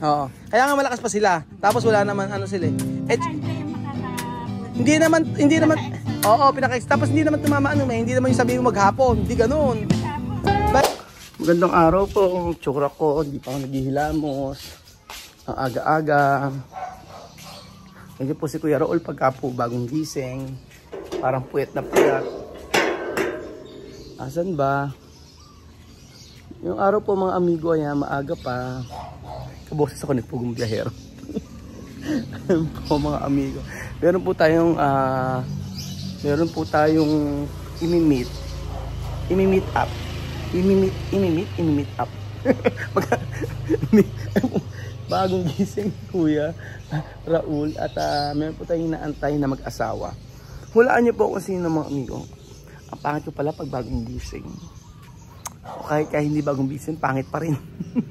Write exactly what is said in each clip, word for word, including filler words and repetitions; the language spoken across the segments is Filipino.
Oo. Kaya nga malakas pa sila. Tapos wala naman ano sila eh. Eh hindi naman, hindi naman, oo, pinaka-ex. Tapos hindi naman tumama ano, may hindi naman yung sabihin mo maghapon. Hindi ganoon. But, magandang araw po. Tsura ko, hindi pa ako naghihilamos. Ang aga-aga. Ngayon po si Kuya Raul pagka po bagong gising. Parang puyat na puyat. Asan ba? Yung araw po mga amigo ay maaga pa. Kaboses ako nagpugong biyahero. Ayun po mga amigo. Meron po tayong uh, meron po tayong imi-meet. Imi-meet up. Imi-meet, imi-meet, imi-meet up. Bagong gising Kuya Raul at uh, meron po tayong inaantay na mag-asawa. Hulaan niyo po kung sino mga amigo. Ang pangit ko pala pag bagong gising. O kahit, kahit hindi bagong gising, pangit pa rin.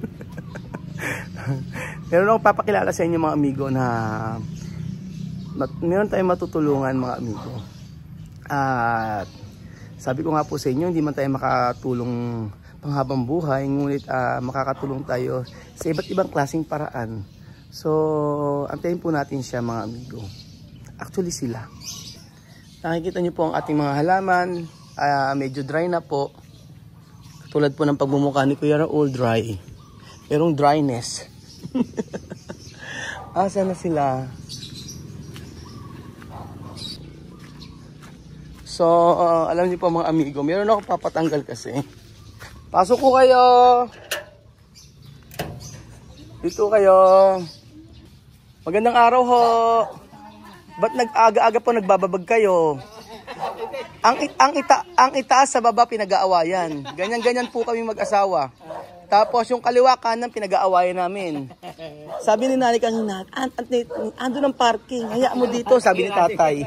Meron akong papakilala sa inyo mga amigo na mat, meron tayong matutulungan mga amigo. At sabi ko nga po sa inyo, hindi man tayo makatulong panghabang buhay, ngunit uh, makakatulong tayo sa iba't ibang klaseng paraan. So, antayin po natin siya mga amigo. Actually sila. Nakikita niyo po ang ating mga halaman, uh, medyo dry na po. Tulad po ng pagmumukha ni Kuya Raul, dry. Merong dryness. Asa na sila? So, uh, alam niyo po mga amigo, meron ako papatanggal kasi. Pasok ko kayo. Dito kayo. Magandang araw ho. Ba't nag-aga-aga po nagbababag kayo? Ang, ang, ita, ang itaas sa baba pinag-aawayan. Ganyan-ganyan po kami mag-asawa. Tapos yung kaliwa kanan pinag-aawayan namin. Sabi ni nanay kanina, ando ng parking, hayaan mo dito, sabi ni tatay.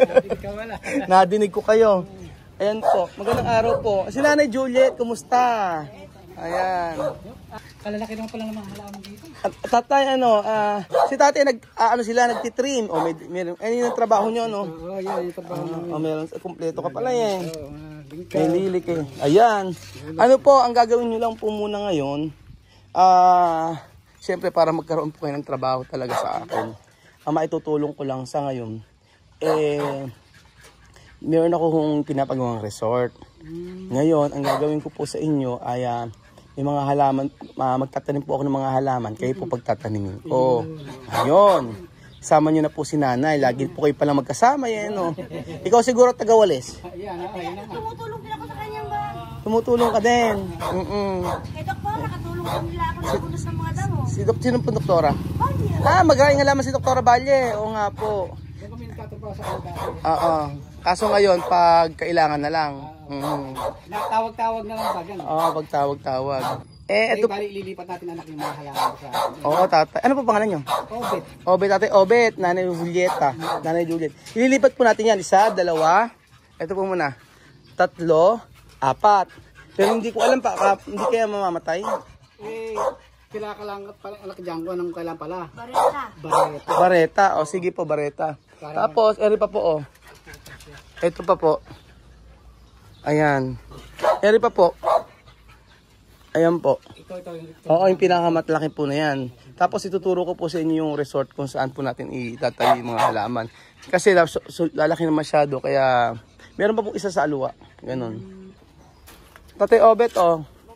Nadinig ko kayo. Ayan po, magandang araw po. Si Nanay Juliet, kumusta? Ayan. Kalalaki naman pala ng mga halaman dito. At tatay, ano, uh, si tatay, nag, uh, ano sila, nagtitrim. O, may, meron, ano yung trabaho nyo, no? Oo, oh, yan, yung trabaho namin. O, meron, kumpleto ka pala yan. Oo, may lilik eh. Ayan. Ano po, ang gagawin nyo lang po muna ngayon, ah, uh, siyempre para magkaroon po kayo ng trabaho talaga sa akin. Ang maitutulong ko lang sa ngayon, eh, meron ako kung pinapagawang resort. Ngayon, ang gagawin ko po sa inyo ay uh, may mga halaman, uh, magtatanim po ako ng mga halaman, kayo po pagtatanimin ko. Ayun. Sama nyo na po si nanay. Lagi po kayo palang magkasama yan, no? Ikaw siguro taga-Walis. Tumutulong din ako sa kanyang ba? Tumutulong ka din. Mm -mm. Kay Doktora, nakatulong kami nila ako ng punos ng mga damo. Si Dok, sino po Doktora? Ah, magaling nga lamang si Doktora Valle. Oo nga po. Oo. Kaso ngayon, pag kailangan na lang. Mm. Tawag-tawag na lang ba? Oo, pag tawag-tawag. Eh, ito... Bali, ililipat natin anak yung mga halaman sa atin. Oo, tatay. Ano po pangalan nyo? Obet. Obet, tatay. Obet. Nanay Julieta. Nanay Juliet. Ililipat po natin yan. Isa, dalawa. Ito po muna. Tatlo, apat. Pero hindi ko alam pa. Hindi kaya mamamatay. Eh, kailangan ka lang alak dyan ko. Anong kailangan pala? Bareta. Bareta. Bareta. O, sige po, bareta. Tapos, eri pa po, o. Ito pa po. Ayan. Eri pa po. Ayan po. Ito, ito, ito. Oo, yung pinakamatlaki po na yan. Tapos ituturo ko po sa inyo yung resort kung saan po natin itatayo yung mga halaman. Kasi so, so, lalaki na masyado, kaya meron pa po isa sa aluwa. Ganon. Tatay Obet, oh.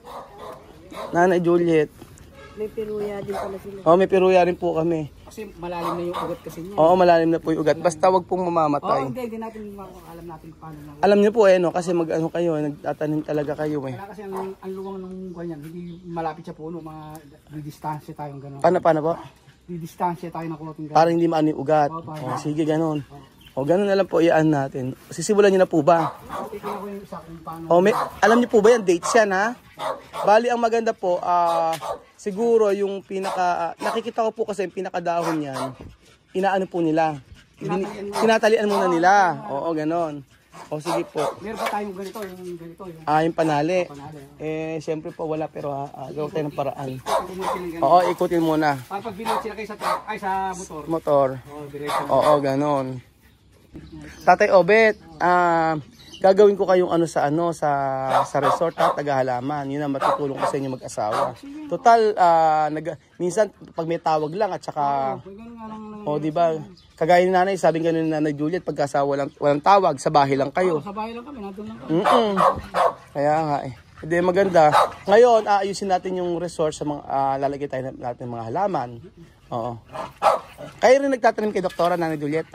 Nanay Juliet. May piruya din pala sila. Oo, may piruya rin po kami. Kasi malalim na yung ugat kasi niya. Oo, malalim na po yung ugat. Basta wag pong Oo, mamamatay. hindi, hindi natin alam natin paano na. Alam niyo po eh, no? Kasi mag-ano kayo, nagtatanim talaga kayo eh. Wala kasi ang, ang luwang ng ganyan, hindi malapit sa puno, mga distansya tayong gano'n. Paano, paano po? Di-distansya tayo ng kuting gano'n. Para hindi maano yung ugat. O, sige, ganon. O, ganon na lang po, iyaan natin. Sisimulan niyo na po ba? Titignan ko yung isa kung paano. O, may, alam niyo po ba yan? Dates yan, ha? Bali, ang maganda po, ah, uh, siguro yung pinaka, uh, nakikita ko po kasi yung pinakadahon yan, inaano po nila. Tinatalian muna nila. Oo, ganon. O, sige po. Meron pa tayong ganito, yung ganito. Yung Ah, yung panali. panali. Eh, siyempre po wala, pero ha, uh, gawin tayo ng paraan. Ikutin yung ganito. Oo, ikutin muna. Para pag binuhat sila kayo sa truck, ay sa motor. Motor. Oo, diretso. Oo, ganon. Tatay Obet, ah, gagawin ko kayong ano sa ano sa sa resort ha, taga-halaman. Yun ang matutulong ko sa inyo mag-asawa. Total ah, nag minsan pag may tawag lang at saka oh, di ba? Kagaya ni nanay, sabi ganun ni Nanay Juliet, pagkasawa walang walang tawag, sa bahay lang kayo. Sa bahay lang kami, nandun lang kami. Mm. Kaya nga eh. Hindi maganda. Ngayon, aayusin natin yung resort sa mga ah, lalagay tayo na- natin mga halaman. Oo. Kayo rin nagtatanim kay Doktora Nanay Juliet?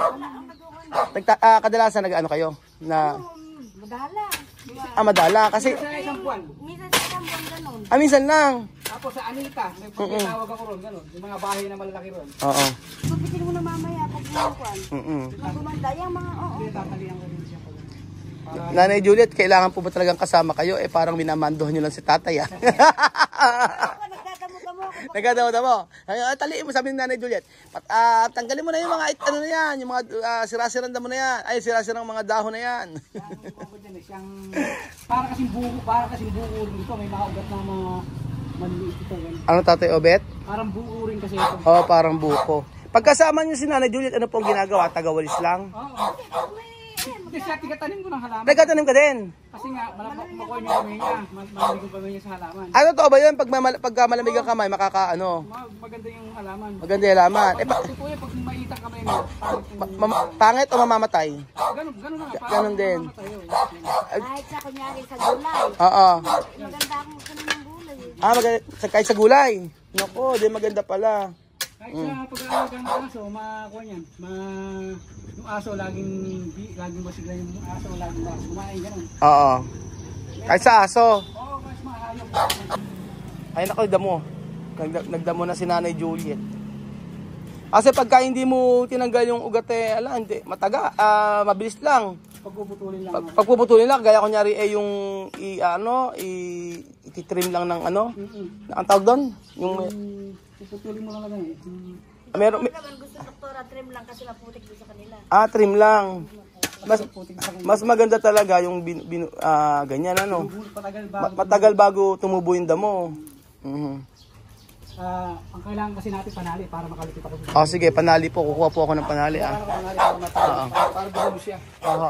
Nagta ah, kadalasan nag-ano kayo? Na Madala. ah, madala kasi Sa isang buwan. Minsan sa isang buwan ganun. ah, minsan lang. Tapos sa Anita, may pagkatawag ako ron, gano'n. Yung mga bahay na malalaki ron. Oo. Tupitin mo na mamaya pag bumukuan. Mm. Pag gumanda, yung mga oo. Hindi, tatalihan ko rin siya. Para Nanay Juliet, kailangan po ba talagang kasama kayo? Eh parang minamandohan nyo lang si tatay ah. Ako, nagdadamo-damo ako. Nagkadaw-damo. Ay, ah, taliin mo, sabi ni Nanay Juliet. Pat, ah, tanggalin mo na yung mga, ano na yan, yung mga ah, sirasirang damo na yan. Ay, sirasirang mga dahon na yan. Ang ako dyan eh, siyang, para kasing buko, para kasing buko dito, may mga ugat na mga maliliit ito. Yan. Ano Tatay Obet? Parang buko rin kasi ito. Oo, parang buko. Pagkasama nyo si Nanay Juliet, ano pong ginagawa? Tagawalis lang? Oo. Hindi siya, tigatanim ko ng halaman. Nagkatanim ka din. Kasi nga, malapit makuha niyo kami niya. Mal- Malamig yung kami niya sa halaman. Ano to ba yun? Pag, mamal- pagka malamig ang kamay, makaka ano? Ma- Maganda yung halaman. Maganda yung laman. Eh, pa, Ito po yan, pag maitak kami mo, parang yung- ma- pangit o mamamatay? ganun, ganun na nga. parang Ganun din. mamatay yun. Kahit sa kunyari sa gulay. Oo. Maganda akong kanin ng gulay. eh. Ah, maganda, sa- kahit sa gulay. Naku, di maganda pala. Kahit sa pag-aalaga ng aso, makuha niyan. Ma... Yung aso, laging, di- laging masigla yung aso, laging mas kumain, ganun. Oo. Kahit sa aso. Oo, mas maayos. Ay naku, damo. Nagda- Nagdamo na si Nanay Juliet. Kasi pagka hindi mo tinanggal yung ugat eh, ala, hindi, mataga, ah, mabilis lang. Pagpuputulin lang. Pag, no? pagpuputulin lang, gaya kunyari eh yung, i, ano, i, ititrim lang ng ano, Mm-mm. ang tawag doon? Yung, Yung puputulin mo lang lang eh. Yung- meron, may, Naman gusto doktora trim lang kasi maputik doon sa kanila. ah, trim lang. Mas, puting sa kanya. mas maganda talaga yung, bin, bin, ah, ganyan, ano. Patagal ba? Ma- matagal bago tumubo yung damo. Mhm. Ah, ang kailangan kasi natin panali para makalipit ako. Oh, sige, panali po. Kukuha po ako ng panali, ah. Para panali para matagal. Para, para bumalo siya. Oo.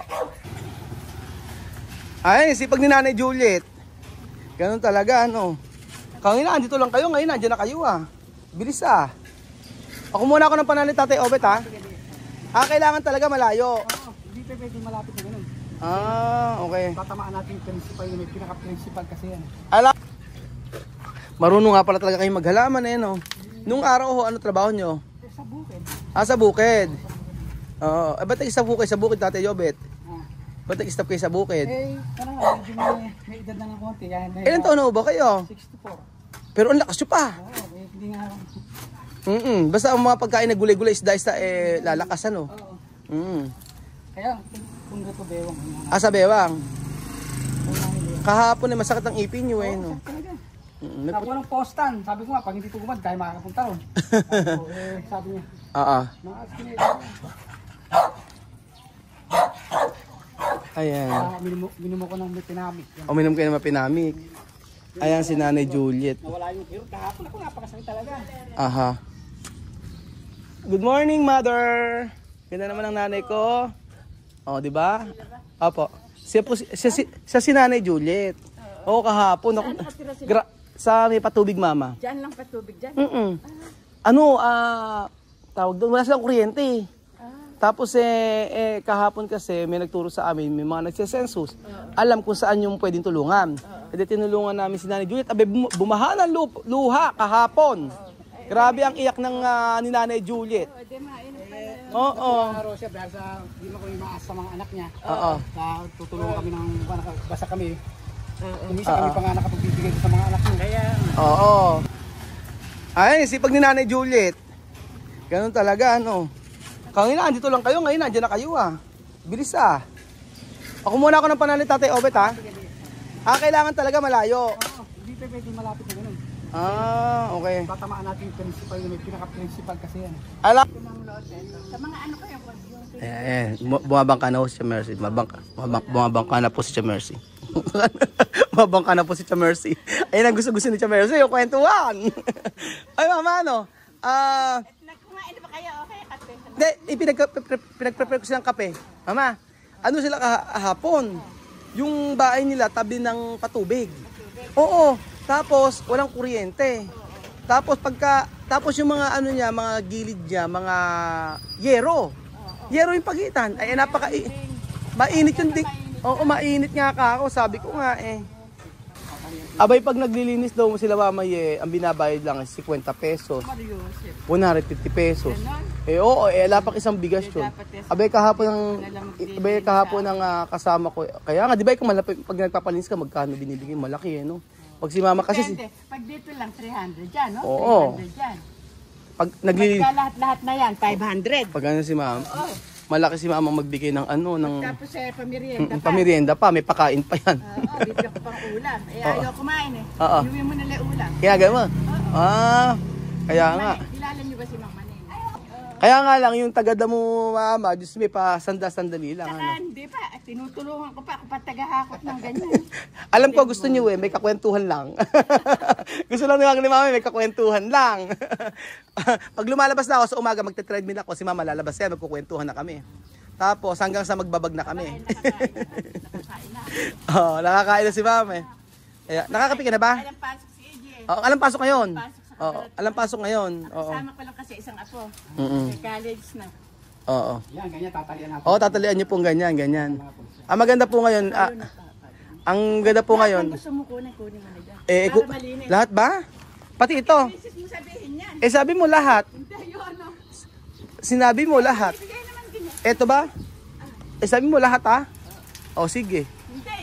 Ay, sipag ni Nanay Juliet. Ganun talaga, ano. Kanina, andito lang kayo. Ngayon, nandiyan na kayo, ah. Bilis, ah. Ako muna ako ng panali, Tatay Obet, ha. Ah, kailangan talaga malayo. Oo, hindi pa pwede malapit na ganun. Ah, okay. Tatamaan natin yung principal, yung may pinaka-principal kasi yan. Ala. Marunong nga pala talaga kayo maghalaman, eh, no. Nung araw, ho, ano trabaho nyo? Eh, sa bukid. Ah, sa bukid. Oo. Eh, ba't nag-stop po kayo sa bukid, Tatay Obet? Ah. Ba't nag-stop kayo sa bukid? Eh, ano nga, medyo may, may edad na ng konti. Kaya na, Ilan taon na ho ba kayo? sixty-four. Pero ang lakas nyo pa. Oo, eh, hindi nga. Mm Basta ang mga pagkain na gulay-gulay, isda-isda, eh, lalakas, ano. Oo. Mm. Kaya, kung gato bewang. Ah, sa bewang. Unang Kahapon eh, masakit ang ipin nyo, eh, no. talaga. Mm, Sabi nagput- ko ng postan. Sabi ko nga, pag hindi tugumad, kaya makakapunta ron. Sabi ko, eh, sabi niya, Ah, ah. maas kinito. Ayan. Ah, minumo, minumo ko ng metinamic. Yan. Uminom kayo ng mapinamik. Ayan si Nanay Juliet. Nawala yung hero. Kahapon ako, napakasakit talaga. Aha. Good morning, Mother. Ganda naman ang nanay ko. Oh, di ba? Opo. Siya po, si- siya, si- siya si Nanay Juliet. Oo, kahapon. Ako, gra- sa may patubig, Mama. Diyan lang patubig dyan. Mm-mm. Ano, ah, tawag doon, wala silang kuryente. Tapos eh, eh, kahapon kasi may nagturo sa amin, may mga nagsisensus. Alam kung saan yung pwedeng tulungan. Kasi tinulungan namin si Nanay Juliet. Abe, bum- bumaha ng lu- luha kahapon. Grabe ang iyak ng ah, ni Nanay Juliet. Oo. Oh, Araw siya, dahil sa, di mo ko yung maas sa mga anak niya. Oo. Na tutulungan kami ng, basta kami. Kumisa kami pa nga nakapagbibigay sa mga anak niya. Kaya, Oo. Ay, sipag ni Nanay Juliet. Ganun talaga, ano. Kanina, andito lang kayo. Ngayon, nandiyan na kayo, ah. Bilis, ah. Ako muna ako ng panali, Tatay Obet, ha. Ah, kailangan talaga malayo. oo, hindi pa pwede malapit na ganun. Ah, okay. Tatamaan natin yung principal, yung may pinaka-principal kasi yan. Ala. Sa mga ano kayo, Ayan, ayan. Bu- Bumabangka na po si Tia Mercy. Bumabangka, bumabang, bumabangka na po si Tia Mercy. Bumabangka na po si Tia Mercy. Ayun ang gusto-gusto ni Tia Mercy, yung kwentuhan. Ay, Mama, ano? Ah, nagkumain ba kayo? Okay, kasi. hindi, ipinag- pinag-prepare ko silang kape. Mama, ano sila kahapon? Yung bahay nila tabi ng patubig. Oo. Tapos walang kuryente. Tapos pagka tapos yung mga ano niya, mga gilid niya, mga yero. Yero yung pagitan. Ay napaka mainit yung di. Oo, mainit nga ka ako. Sabi ko nga eh. Abay pag naglilinis daw mo sila mamay eh, ang binabayad lang is fifty pesos. one hundred fifty pesos. Eh oo, eh lapak isang bigas yun. Abay kahapon ng abay kahapon ng uh, kasama ko. Kaya nga, di ba kung malapit pag nagpapalinis ka magkano binibigay? Malaki eh, no? Pag si mama kasi si... Pag dito lang three hundred yan, no? Oo. three hundred yan. Pag naglilinis, Pagka lahat-lahat na yan, five hundred. pag ano si mama, malaki si mama magbigay ng ano, ng Tapos eh, pamirienda mm, pa. pamirienda pa, may pakain pa yan. Oo, bibigyan ko pang ulam. Eh, ayaw kumain eh. Oo. Inuwi mo nila ulam. Kaya gano'n. Ah, kaya nga. Mani, kilala niyo ba si Mang Maneng? Kaya nga lang yung taga mo mama, Diyos may pa sanda-sandali lang. Saka Ano. hindi pa, tinutulungan ko pa ako pa tagahakot ng ganyan. Alam ko gusto niyo eh, may kakwentuhan lang. Gusto lang ni mama, may kakwentuhan lang. Pag lumalabas na ako sa umaga, magte-treadmill ako, si mama lalabas yan, magkukwentuhan na kami. Tapos hanggang sa magbabag na kami. Nakakain na. Oh, nakakain na si mama eh. Kaya, nakakapi ka na ba? Alam pasok si A J eh. Oh, alam pasok ngayon. Pasok sa Oo, alam pasok ngayon. Oo. Kasama ko lang kasi isang apo. Mm-mm. May college na. Oo. Yan, ganyan tatalian natin. Oo, tatalian niyo pong ganyan, ganyan. Ang maganda po ngayon, ah, ang ganda po ngayon, Kung gusto mo kunin, kunin mo na dyan. eh, Para ku- malinis. lahat ba? Pati ito. Isis mo sabihin yan. Eh, sabi mo lahat. Hindi, yun ano. Sinabi mo lahat. Bigay naman ganyan. Eto ba? Eh, sabi mo lahat ha? O, sige. Hindi.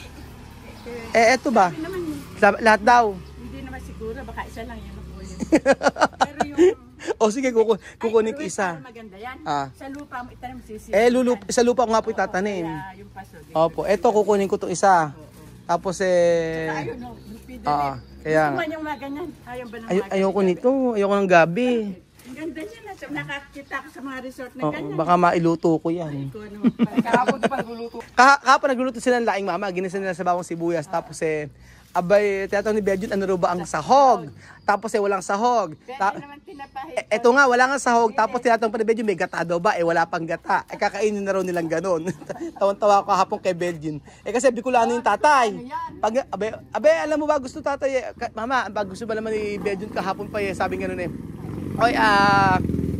Eh, eto ba? Hindi naman yun. Sa- lahat daw. Hindi naman siguro. Baka isa lang yan ang kunin. Pero yung... O, sige, kuku kukunin ko Ay, isa. para maganda yan. Ah. Sa lupa mo itanim sisi. Eh, lulup sa lupa ko nga po itatanim. Kaya yung paso. di- Opo, eto kukunin ko itong isa. Tapos eh... Ayun, no. Lupido Oo, rin. kaya Gusto nga. mo yung mga ganyan. Ayaw ba ng Ay, mga ayoko ganyan? nito. Ayoko ng gabi. Ang ganda niya na. So, nakakita ko sa mga resort na Oo, ganyan. baka mailuto ko yan. Kung ano. Kahapon di pa nagluluto. Kah kahapon nagluluto sila ng laing mama, ginisa nila sa bawang sibuyas, tapos eh, abay, tiyatawag ni Bejun, ano ro ba ang sahog? Tapos eh, walang sahog. Ta- Kaya naman tinapahit. eh, eto nga, wala nga sahog, tapos tiyatawag pa ni Bejun, may gata daw ba? Eh, wala pang gata. Eh, kakainin na raw nilang ganon. Tawan-tawa ako kahapon kay Bejun. Eh, kasi Bicolano yung tatay. Pag, abay, abay, alam mo ba, gusto tatay, eh, ka- mama, ba, gusto ba naman ni Bejun kahapon pa eh, sabi ganon eh. Oy, ah,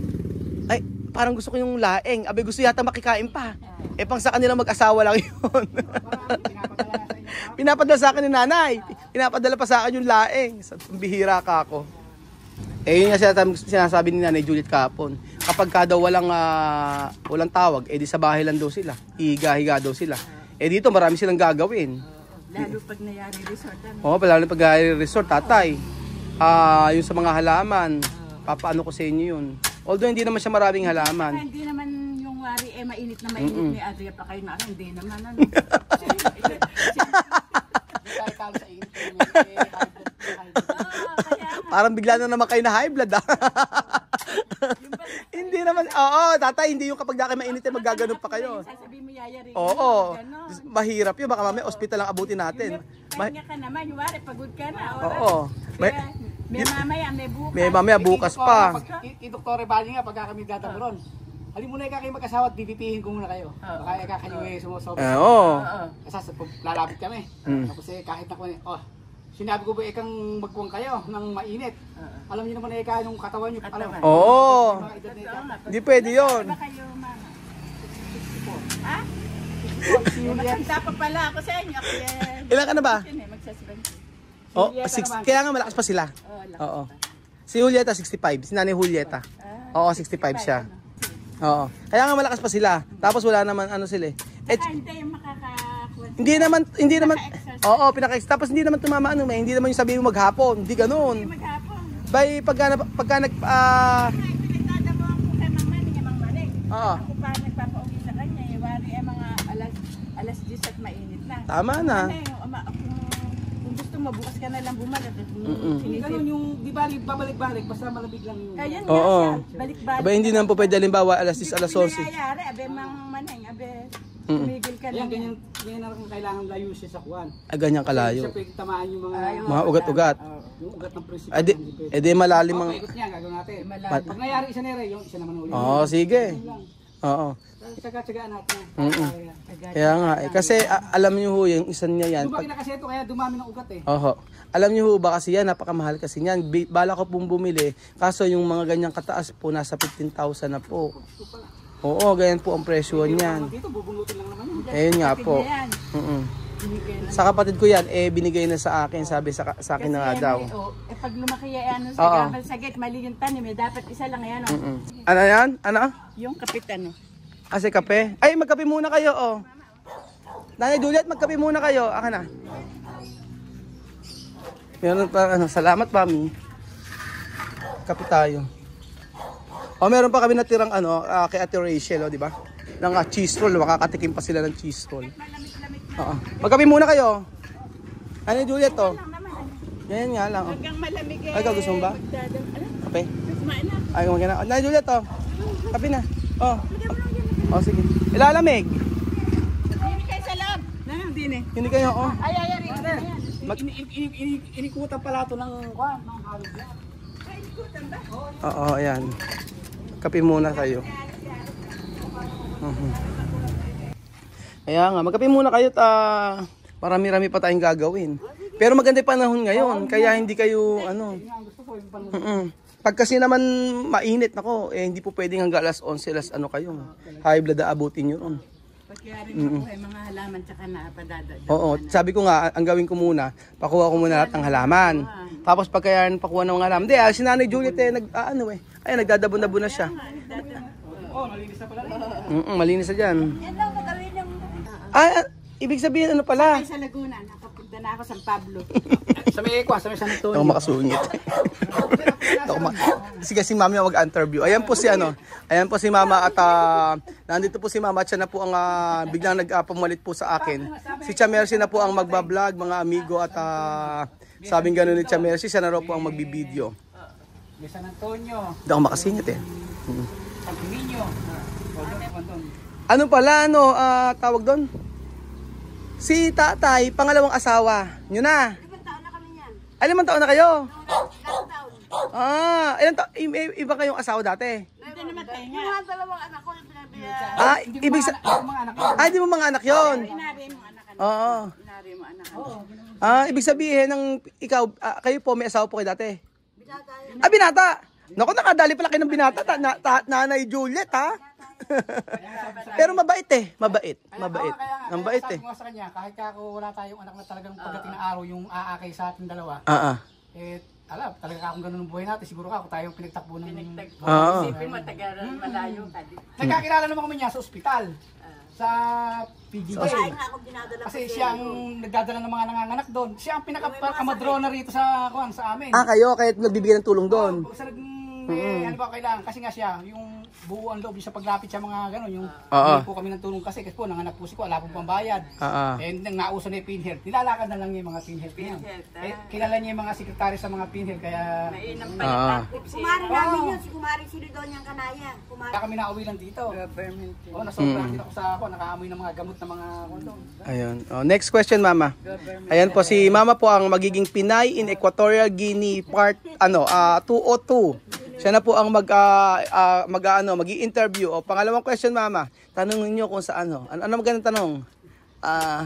ay, parang gusto ko yung laeng. Abay, gusto yata makikain pa. Eh, pang sa kanila mag-asawa lang yun. Pinapadala sa akin ni nanay. Pinapadala pa sa akin yung laeng. Sa bihira ka ako. Eh, yun nga sinasabi, sinasabi ni nanay Juliet kahapon. Kapag ka daw walang, ah, walang tawag, eh di sa bahay lang daw sila. Higa-higa daw sila. Eh dito marami silang gagawin. Lalo pag nayari resort. Ano? Oo, pala pag resort, tatay. Ah, yung sa mga halaman. Papaano ko sa inyo yun. Although hindi naman siya maraming Kaya halaman. hindi naman yung wari eh mainit na mainit Mm-mm. ni Adria pa kayo na hindi naman ano. Hindi tayo talo sa init. Eh, high blood, high blood. Oo, kaya nga. Parang bigla na naman kayo na high blood ah. Hindi naman, oo, tatay, hindi yung kapag daki mainit eh, maggaganon pa kayo. Sasabihin mo yayari. Oo, Ganon. mahirap yun, baka mamaya hospital lang abutin natin. Ma- Kaya ka naman, yung wari pagod ka na. Oo. May, May, may mamaya, may bukas. may mamaya bukas pa. I-Doktore Bali nga pagka kami dadamron. Halin muna ikaw kayo mag-asawa at bibipihin ko muna kayo. Baka ikaw kayo eh sumusobra. Eh, oo. Kasi lalapit kami. Mm. Tapos eh kahit ako eh, oh, sinabi ko ba ikang magkuwang kayo ng mainit. Alam niyo naman eh ikaw yung katawan niyo. Alam mo. Oo. Mga edad na ikaw. Hindi pwede yun. Ba kayo, mama? Ha? Matanda pa pala ako sa inyo. Ako yan. Ilan ka na ba? Yun eh, magsasabante. Oh, six, kaya nga malakas pa sila. Oo, lang. Oo. Si Julieta sixty-five, si Nanay Julieta. Oo, sixty-five siya. Oo. Kaya nga malakas pa sila. Tapos wala naman ano sila eh. Eh, Baka hindi yung makakakuha. hindi naman hindi naman Oo, pinaka tapos hindi naman tumama ano, may hindi naman yung sabihin mo maghapon, hindi ganoon. Maghapon. Bay pagka pagka nag ah Ay, pinagdadamo ako kay Mang Maning, Mang Maning. Oo. Ako pa nagpapauwi sa kanya, eh, wari eh mga alas alas diyes at mainit na. tama na. Ano eh, ama, kung, kung gusto mo, bukas ka na lang bumalik. At Mm-mm. sinisip. Ganun yung di ba babalik-balik basta malamig lang yung. Kaya nga Oo. siya, balik-balik. Aba hindi naman po pwede halimbawa alas diyes, alas Hindi ko eleven. pinayayari, abe Mang Maning, abe Mm. tumigil ka Ayan, na. ganyan, ganyan na kung kailangan layo siya sa kuwan. Ah, ganyan Siya kalayo. pwede tamaan yung mga, Ay, Mga ugat-ugat. ah, yung ugat ng prinsipyo. Eh di, hindi pwede. eh di malalim Oh, ang paikot niya, gagawin natin. Malalim. Pag nangyari isa nere, yung isa naman ulit. Oo, sige. Yun lang. Oo. Tsaga-tsagaan natin. Mm-mm. Kaya nga eh. Kasi a- alam niyo ho, yung isa niya yan. Lumaki Pag, na kasi ito kaya dumami ng ugat eh. oho. Alam niyo ho ba kasi yan, napakamahal kasi yan. Bi- Bala ko pong bumili. Kaso yung mga ganyang kataas po, nasa fifteen thousand na po. Oo, ganyan po ang presyo niyan. Dito bubunutin lang naman yun. Ayun nga po. Mm-mm. Sa kapatid ko yan, eh binigay na sa akin, sabi sa, sa akin na nga daw. Oh, eh, pag lumaki yan, ano, sa Oo. gamal sa gate, mali yung tanim, eh, dapat isa lang yan. Oh. Mm-mm. Ano yan? Ano? Yung kapitan. Oh. Kasi kape? Ay, magkape muna kayo, oh. Nanay Juliet, magkape muna kayo. Aka na. Meron pa, ano, salamat, Mami. Kape tayo. Oh, meron pa kami natirang, ano, uh, kay Ate Rachel, oh, di ba? Ng uh, cheese roll. Makakatikim pa sila ng cheese roll. Oo. Magkape muna kayo. Nanay Juliet, oh. Ganyan nga lang, oh. Hanggang malamig eh. Ay, ikaw gusto mo ba? Magdadam- ano? Kape? Kumain na. Ay, kumagyan na. Nanay Juliet, oh. Kape na. Oh. Oh, sige. Ilalamig. Hindi kayo sa loob. Nangang din eh. Hindi kayo, oh. Ay, ay, ay. ay, ay. Mag- Ini- ini- ini- ini- Inikutan pala ito ng kwan, ng halog yan. Ay, ikutan ba? Oo, ayan. Kape muna kayo. Mhm. Kaya nga, magkape muna kayo at uh, marami-rami pa tayong gagawin. Pero maganda yung panahon ngayon, kaya hindi kayo, ano. Yan ang gusto ko yung pang Mm-mm. Pag kasi naman mainit, nako, eh hindi po pwedeng hanggang alas onse, alas ano kayo. High blood aabutin nyo ron. Pagkayari mo ay mga halaman tsaka na padada. Oo, sabi ko nga, ang gawin ko muna, pakuha ko muna lahat ng halaman. Tapos pagkayaran pakuha ng mga halaman. Hindi, ah, si Nanay Juliet eh, nag, ah, ano eh, ay nagdadabon-dabon na siya. oh, nalinis na pala rin. Mm-mm, malinis na dyan. Yan daw magawin yung... Ah, ibig sabihin ano pala? Ay, sa Laguna, nakapunta na ako sa Pablo. Sa may kwa, sa may San Ako Antonio. makasungit. Ako ma- Sige si Mami ang mag-interview. Ayan po si ano. Ayan po si Mama at ah, nandito po si Mama at siya na po ang ah, biglang nagpamulit po sa akin. Si Tia Mercy na po ang magba-vlog, mga amigo at ah, sabing gano'n ni Tia Mercy, siya na raw po ang magbibideo. May San Antonio, Hindi ako makasingit eh. Mm. San Niño. Oh, doon, doon, doon. Ano pala ano, ah, tawag doon? Si Tatay, pangalawang asawa. Nyo na. Ilang taon na kami niyan? Ay, limang taon na kayo? Ilang taon? Ah, ilan ta- i- i- iba kayong asawa dati? Hindi namatay nga. Yung mga dalawang anak ko yung pinabiya. Ah, Hindi ibig mga sa... anak, yung mga anak yun. Ah, di mo mga anak yon. Inari mo anak ka. Oo. Inari mo anak ka. Ah, ibig sabihin ng ikaw, ah, kayo po may asawa po kayo dati? Binata yan. Ah, binata. Naku, nakadali pala kayo ng binata. Ta, na, ta, nanay Juliet, ha? Pero mabait eh. Mabait. Mabait. Oo, kaya nga, Ang kaya bait sabi eh. ko nga sa kanya, kahit ka ako wala tayong anak na talagang pagdating ng araw, yung aakay sa ating dalawa, Ah, ah. eh, alam, talaga ka kung ganun ang buhay natin, siguro ka ako tayong pinagtakbo ng... Oo. Isipin mo, tagaran malayo ka. di- Nagkakilala naman kami niya sa ospital, sa P G J. Kaya nga ako dinadala Kasi siya ang nagdadala ng mga nanganganak doon. Siya ang pinaka-kamadrona rito sa, kuwan, sa amin. Ah, kayo, kaya nagbibigay ng tulong doon. Pag sa nag... Eh, ano ba kailangan? Kasi nga siya, yung buo ang loob sa paglapit sa mga gano'n, yung Oo. hindi po kami ng tulong kasi kasi po nanganak po si ko, wala pong pambayad. Ah, ah. Eh, nang nauso na yung pinhealth, nilalakad na lang niya yung mga pinhealth niya. Pinhealth, ah. Eh, kilala niya yung mga sekretary sa mga pinhealth, kaya Mainam pa Ah. yung Kumari namin yun, si Kumari Silidonyang Kanaya. Kumari. kaya kami nauwi lang dito. government. Oh, nasobrang dito ako sa ako, nakaamoy ng mga gamot ng mga kondom. Ayun. Oh, next question, Mama. Ayan po, si Mama po ang magiging Pinay in Equatorial Guinea part ano, ah two oh two. Siya na po ang mag ah, ah, mag ano, magi-interview. O pangalawang question, Mama. Tanungin niyo kung sa ano. Ano, ano magandang tanong? Ah.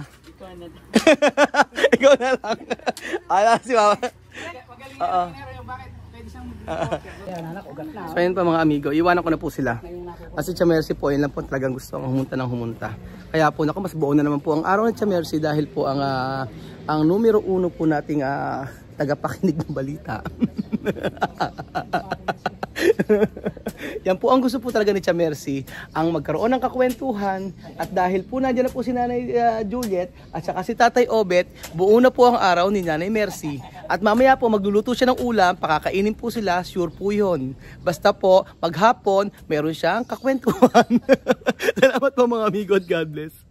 Ikaw na lang. Ala si Mama. Magaling Oo. na yung bakit pwede siyang mag-reporter. Kaya nanak, ugat na. So ayun pa mga amigo, iwanan ko na po sila. Kasi Tia Mercy po, yun lang po talagang gusto kong humunta ng humunta. Kaya po naku, mas buo na naman po ang araw ng Tia Mercy dahil po ang ah, ang numero uno po nating uh, tagapakinig ng balita. Yan po ang gusto po talaga ni Tia Mercy, ang magkaroon ng kakwentuhan. At dahil po nandiyan na po si Nanay uh, Juliet at saka si Tatay Obet, buo na po ang araw ni Nanay Mercy. At mamaya po magluluto siya ng ulam, pakakainin po sila, sure po yun. Basta po, maghapon, meron siyang kakwentuhan. Salamat po mga amigo at God bless.